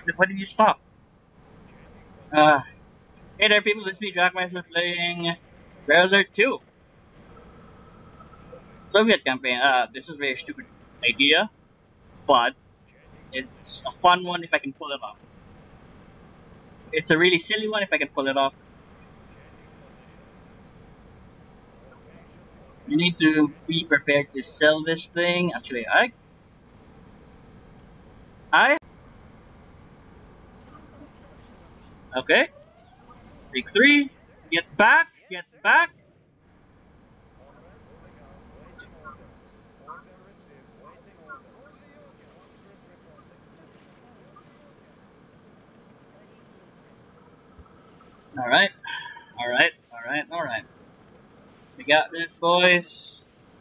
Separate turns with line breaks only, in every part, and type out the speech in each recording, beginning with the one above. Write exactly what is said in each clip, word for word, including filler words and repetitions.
Why did you stop? Uh, hey there, people. It's me, Jackmaster, playing Red Alert two. Soviet campaign. Uh, this is a very stupid idea, but it's a fun one if I can pull it off. It's a really silly one if I can pull it off. You need to be prepared to sell this thing. Actually, I, I, okay. Take three. Get back. Get back. All right. All right. All right. All right. We got this, boys.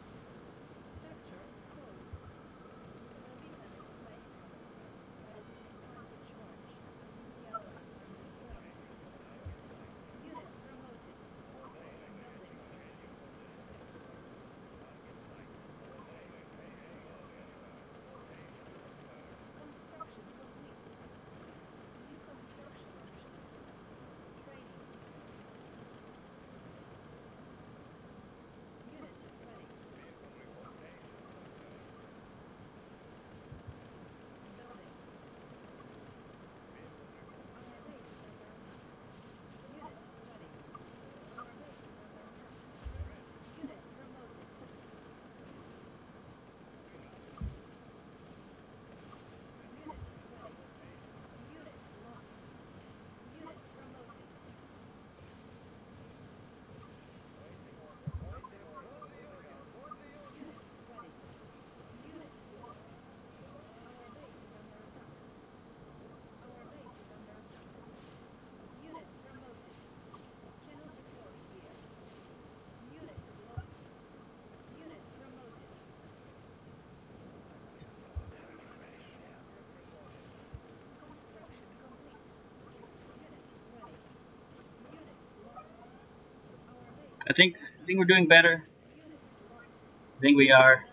I think I think we're doing better. I think we are.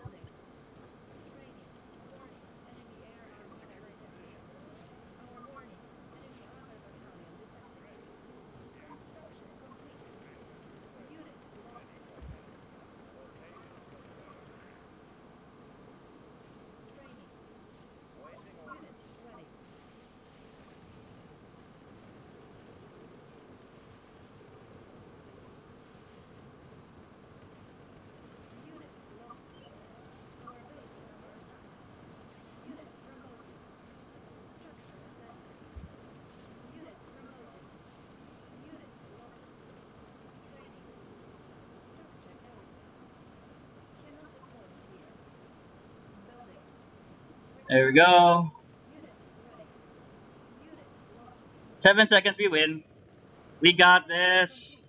There we go. Seven seconds, we win. We got this.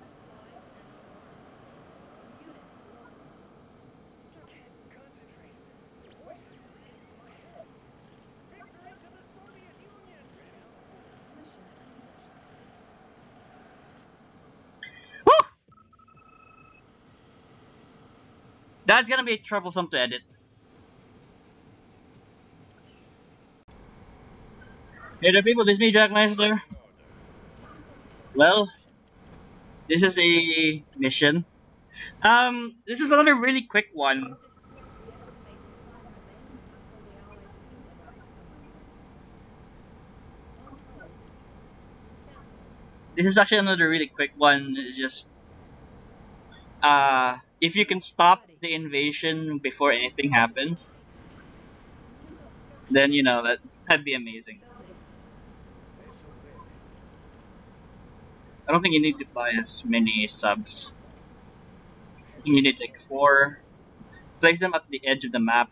Woo! That's gonna be troublesome to edit. Hey there, people. This is me, Jackmaster. Well, this is a mission. Um, this is another really quick one. This is actually another really quick one. It's just, uh, if you can stop the invasion before anything happens, then you know that that'd be amazing. I don't think you need to buy as many subs. I think you need like four. Place them at the edge of the map.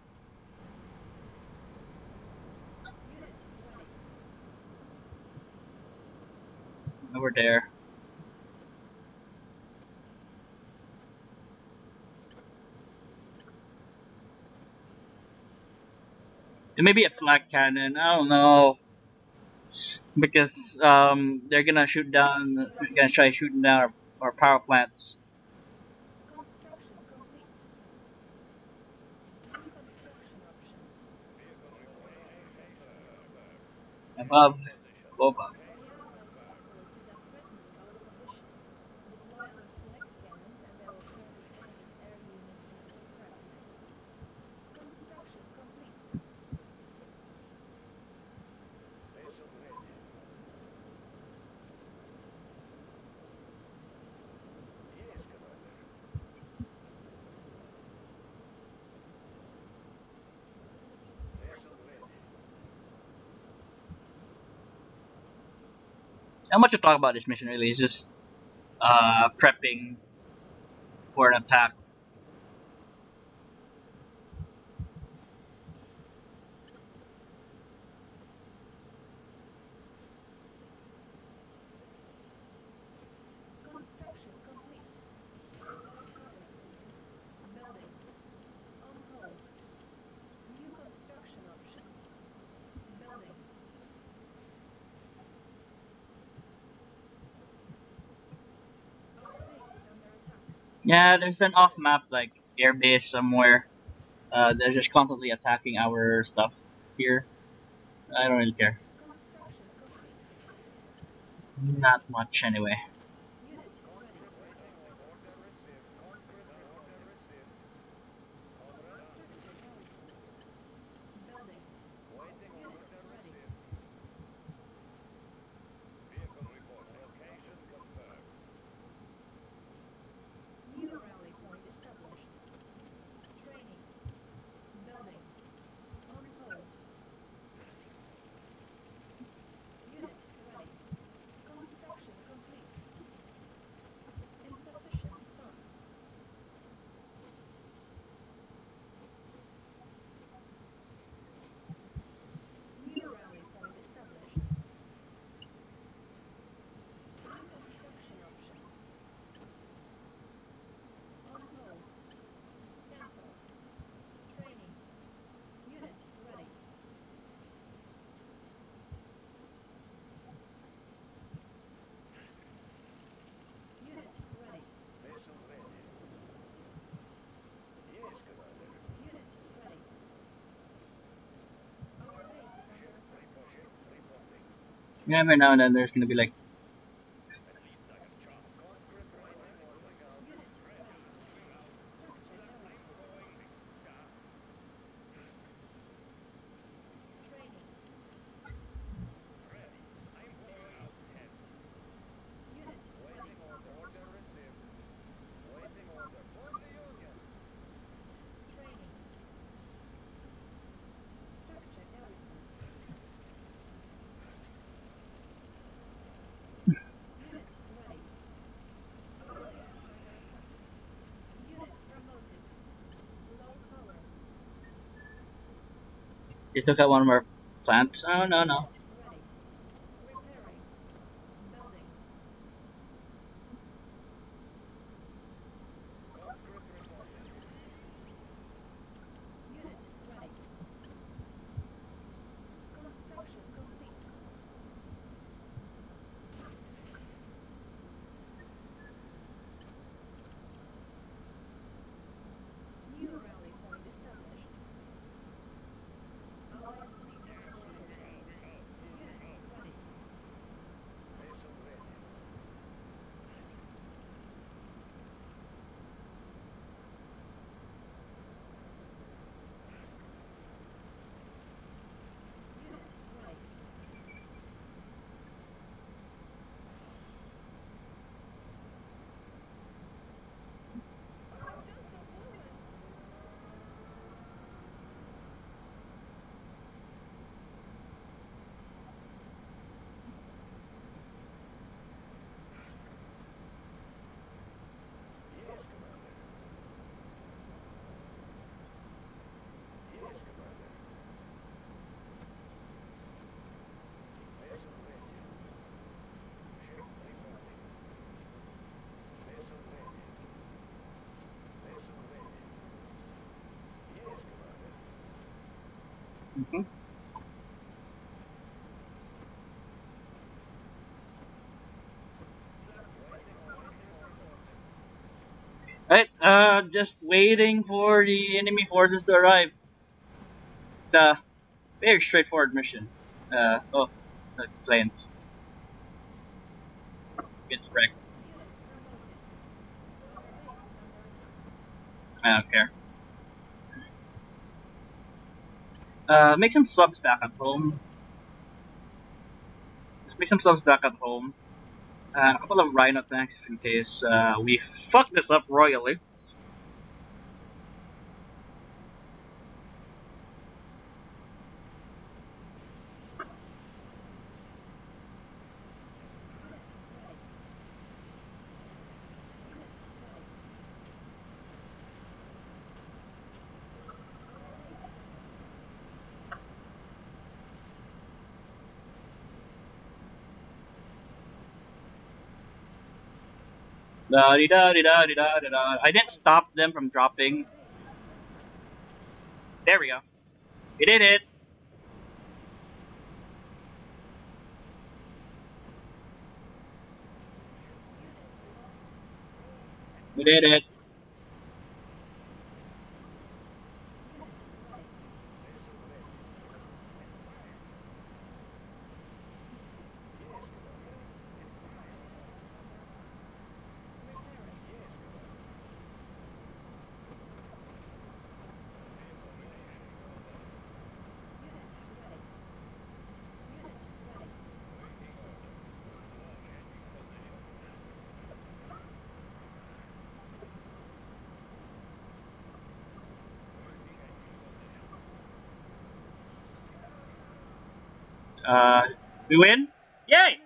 Over there. It may be a flag cannon. I don't know, because um, they're gonna shoot down. They're gonna try shooting down our, our power plants. Above. Go above.
Realmount forces are threatening our position. Deploy our flag cannons and they will turn the enemy's air units into shrapnel. Construction complete.
Not much to talk about this mission really. It's just uh, prepping for an attack.
Construction complete. Low power. Building. On hold. New construction options. Building. Our base is under attack.
Yeah, there's an off-map like airbase somewhere. Uh, they're just constantly attacking our stuff here. I don't really care.
Construction complete.
Not much anyway.
Unit ready. Strategy garrison. Building. Unit ready. New rally point established. Training. Building. On hold. Unit ready. Construction complete. Insufficient funds. New rally point established. New construction options. On hold. Cancel. Training. Unit ready. Unit ready. Unit ready. Our base is under attack.
Yeah, every now and then there's gonna be like
Unit ready. Structure garrison. Training. Unit ready. Training. Structure garrison. Unit ready. Our base is under attack. Unit promoted. Low power.
they took out one of our plants. Oh no no.
Unit ready. Repairing. Building. Unit ready. Construction complete. New rally point established. Allied fleet has arrived. Unit ready. Unit ready.
Mm-hmm. Right. Uh, just waiting for the enemy forces to arrive. It's a very straightforward mission. Uh, oh, The planes. Gets wrecked.
Unit promoted. Our base is under attack.
I don't care. Uh, make some subs back at home. Let's make some subs back at home. And a couple of Rhino tanks if in case uh, we fuck this up royally. Da -di -da -di -da -di -da -di -da. I didn't stop them from dropping. There we go. We did it. We did it. Uh, we win? Yay!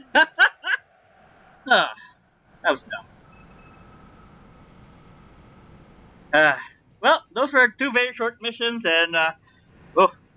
Ah, that was dumb. Uh, well, those were two very short missions, and uh, oh,